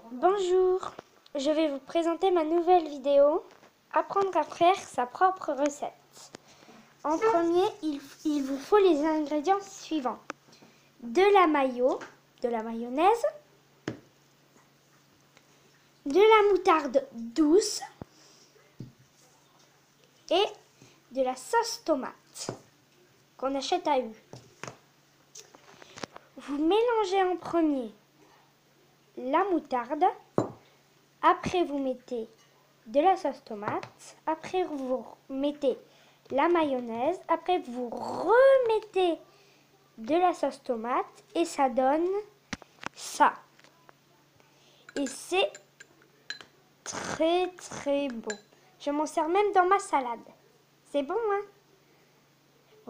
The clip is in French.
Bonjour, je vais vous présenter ma nouvelle vidéo, apprendre à faire sa propre recette. En premier, il vous faut les ingrédients suivants. De la mayonnaise, de la moutarde douce et de la sauce tomate qu'on achète à U. Vous mélangez en premier la moutarde, après vous mettez de la sauce tomate, après vous mettez la mayonnaise, après vous remettez de la sauce tomate et ça donne ça. Et c'est très très bon. Je m'en sers même dans ma salade. C'est bon, hein?